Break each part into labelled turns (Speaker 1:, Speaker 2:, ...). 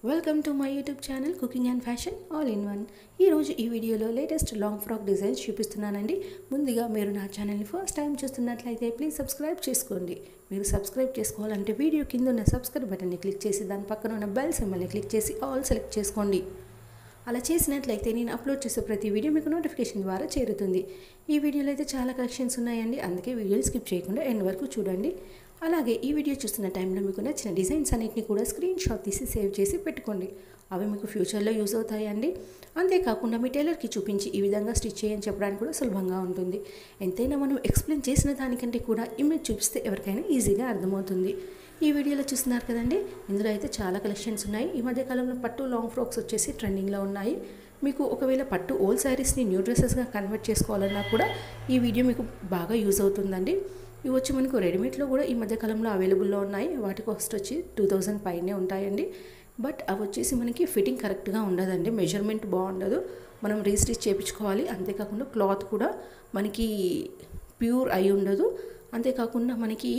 Speaker 1: Welcome to my YouTube channel cooking and fashion all in one. ఈరోజు ఈ వీడియోలో latest long frock designs చూపిస్తున్నానండి. ముందుగా మీరు నా ఛానల్ని ఫస్ట్ టైం చూస్తున్నట్లయితే ప్లీజ్ సబ్స్క్రైబ్ చేసుకోండి. మీరు సబ్స్క్రైబ్ చేసుకోవాలంటే వీడియో కింద ఉన్న సబ్స్క్రైబ్ బటన్ని క్లిక్ చేసి దాని పక్కన ఉన్న బెల్ సింబల్ని క్లిక్ చేసి ఆల్ సెలెక్ట్ చేసుకోండి. అలా చేసినట్లయితే నేను అప్లోడ్ చేసే ప్రతి వీడియో మీకు నోటిఫికేషన్ ద్వారా చేరుతుంది. ఈ వీడియోలో అయితే చాలా కలెక్షన్స్ ఉన్నాయండి, అందుకే వీడియోని స్కిప్ చేయకుండా ఎండ్ వరకు చూడండి. అలాగే ఈ వీడియో చూస్తున్న టైంలో మీకు నచ్చిన డిజైన్స్ అన్నిటిని కూడా స్క్రీన్ షాట్ తీసి సేవ్ చేసి పెట్టుకోండి. అవి మీకు ఫ్యూచర్లో యూజ్ అవుతాయండి. అంతేకాకుండా మీ టైలర్కి చూపించి ఈ విధంగా స్టిచ్ చేయని చెప్పడానికి కూడా సులభంగా ఉంటుంది. ఎంతైనా మనం ఎక్స్ప్లెయిన్ చేసిన దానికంటే కూడా ఇమేజ్ చూపిస్తే ఎవరికైనా ఈజీగా అర్థమవుతుంది. ఈ వీడియోలో చూస్తున్నారు కదండి, ఇందులో అయితే చాలా కలెక్షన్స్ ఉన్నాయి. ఈ మధ్యకాలంలో పట్టు లాంగ్ ఫ్రాక్స్ వచ్చేసి ట్రెండింగ్లో ఉన్నాయి. మీకు ఒకవేళ పట్టు ఓల్డ్ శారీస్ని న్యూ డ్రెస్సెస్గా కన్వర్ట్ చేసుకోవాలన్నా కూడా ఈ వీడియో మీకు బాగా యూజ్ అవుతుందండి. ఇవి వచ్చి మనకు రెడీమేడ్లో కూడా ఈ మధ్యకాలంలో అవైలబుల్లో ఉన్నాయి. వాటి కాస్ట్ వచ్చి 2000 పైనే ఉంటాయండి. బట్ అవి వచ్చేసి మనకి ఫిట్టింగ్ కరెక్ట్గా ఉండదండి, మెజర్మెంట్ బాగుండదు, మనం రీస్టిచ్ చేయించుకోవాలి. అంతేకాకుండా క్లాత్ కూడా మనకి ప్యూర్ అయి ఉండదు. అంతేకాకుండా మనకి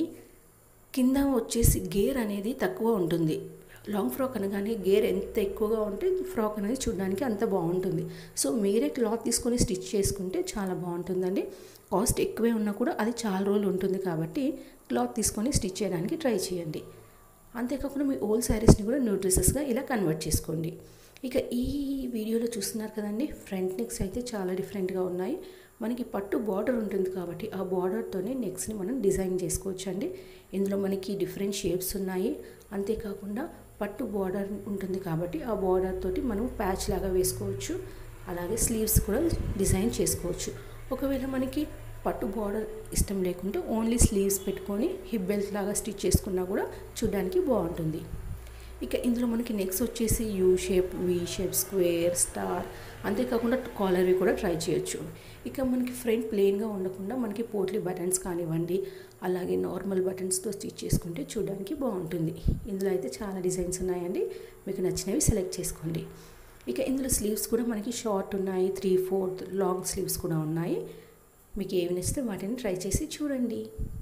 Speaker 1: కింద వచ్చేసి గేర్ అనేది తక్కువ ఉంటుంది. లాంగ్ ఫ్రాక్ అనగానే గేర్ ఎంత ఎక్కువగా ఉంటే ఫ్రాక్ అనేది చూడడానికి అంత బాగుంటుంది. సో మీరే క్లాత్ తీసుకొని స్టిచ్ చేసుకుంటే చాలా బాగుంటుందండి. కాస్ట్ ఎక్కువే ఉన్నా కూడా అది చాలా రోజులు ఉంటుంది కాబట్టి క్లాత్ తీసుకొని స్టిచ్ చేయడానికి ట్రై చేయండి. అంతేకాకుండా మీ ఓల్డ్ శారీస్ని కూడా న్యూ డ్రెస్సెస్గా ఇలా కన్వర్ట్ చేసుకోండి. ఇక ఈ వీడియోలో చూస్తున్నారు కదండి, ఫ్రంట్ నెక్స్ అయితే చాలా డిఫరెంట్గా ఉన్నాయి. మనకి పట్టు బార్డర్ ఉంటుంది కాబట్టి ఆ బార్డర్తోనే నెక్స్ని మనం డిజైన్ చేసుకోవచ్చు అండి. ఇందులో మనకి డిఫరెంట్ షేప్స్ ఉన్నాయి. అంతేకాకుండా పట్టు బార్డర్ ఉంటుంది కాబట్టి ఆ బార్డర్ తోటి మనం ప్యాచ్ లాగా వేసుకోవచ్చు. అలాగే స్లీవ్స్ కూడా డిజైన్ చేసుకోవచ్చు. ఒకవేళ మనకి పట్టు బార్డర్ ఇష్టం లేకుంటే ఓన్లీ స్లీవ్స్ పెట్టుకొని హిప్ బెల్ట్ లాగా స్టిచ్ చేసుకున్నా కూడా చూడడానికి బాగుంటుంది. ఇక ఇందులో మనకి నెక్స్ట్ వచ్చేసి U shape, V shape, square, star, అంతేకాకుండా కాలర్వి కూడా ట్రై చేయొచ్చు. ఇక మనకి ఫ్రంట్ ప్లెయిన్గా ఉండకుండా మనకి పోట్లీ బటన్స్ కానివ్వండి, అలాగే నార్మల్ బటన్స్తో స్టిచ్ చేసుకుంటే చూడడానికి బాగుంటుంది. ఇందులో అయితే చాలా డిజైన్స్ ఉన్నాయండి, మీకు నచ్చినవి సెలెక్ట్ చేసుకోండి. ఇక ఇందులో స్లీవ్స్ కూడా మనకి షార్ట్ ఉన్నాయి, 3/4 లాంగ్ స్లీవ్స్ కూడా ఉన్నాయి. మీకు ఏవి నచ్చితే వాటిని ట్రై చేసి చూడండి.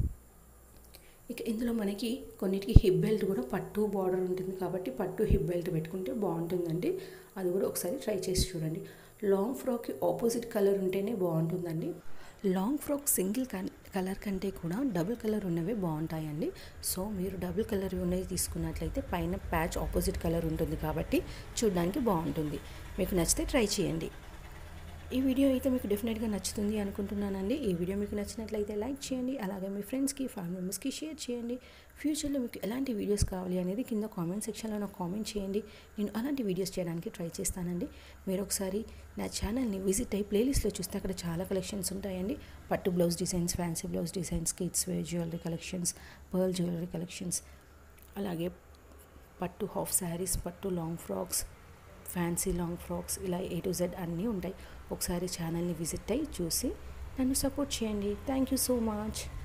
Speaker 1: ఇక ఇందులో మనకి కొన్నిటికి హిప్ బెల్ట్ కూడా పట్టు బార్డర్ ఉంటుంది కాబట్టి పట్టు హిప్ బెల్ట్ పెట్టుకుంటే బాగుంటుందండి. అది కూడా ఒకసారి ట్రై చేసి చూడండి. లాంగ్ ఫ్రాక్కి ఆపోజిట్ కలర్ ఉంటేనే బాగుంటుందండి. లాంగ్ ఫ్రాక్ సింగిల్ కలర్ కంటే కూడా డబుల్ కలర్ ఉన్నవే బాగుంటాయండి. సో మీరు డబుల్ కలర్ ఉన్నవి తీసుకున్నట్లయితే పైన ప్యాచ్ ఆపోజిట్ కలర్ ఉంటుంది కాబట్టి చూడడానికి బాగుంటుంది. మీకు నచ్చితే ట్రై చేయండి. ఈ వీడియో అయితే మీకు డెఫినెట్గా నచ్చుతుంది అనుకుంటున్నానండి. ఈ వీడియో మీకు నచ్చినట్లయితే లైక్ చేయండి, అలాగే మీ ఫ్రెండ్స్కి, ఫ్యామిలీ మెంబర్స్కి షేర్ చేయండి. ఫ్యూచర్లో మీకు ఎలాంటి వీడియోస్ కావాలి అనేది కింద కామెంట్ సెక్షన్లో నాకు కామెంట్ చేయండి. నేను అలాంటి వీడియోస్ చేయడానికి ట్రై చేస్తానండి. మీరు ఒకసారి నా ఛానల్ని విజిట్ అయ్యి ప్లేలిస్ట్లో చూస్తే అక్కడ చాలా కలెక్షన్స్ ఉంటాయండి. పట్టు blouse designs, fancy blouse designs, kids wear jewellery collections, pearl jewellery collections, అలాగే పట్టు హాఫ్ శారీస్, పట్టు long frocks, fancy long frocks, ఇలా A to Z అన్నీ ఉంటాయి. ఒకసారి ఛానల్ని విజిట్ అయ్యి చూసి నన్ను సపోర్ట్ చేయండి. Thank you so much.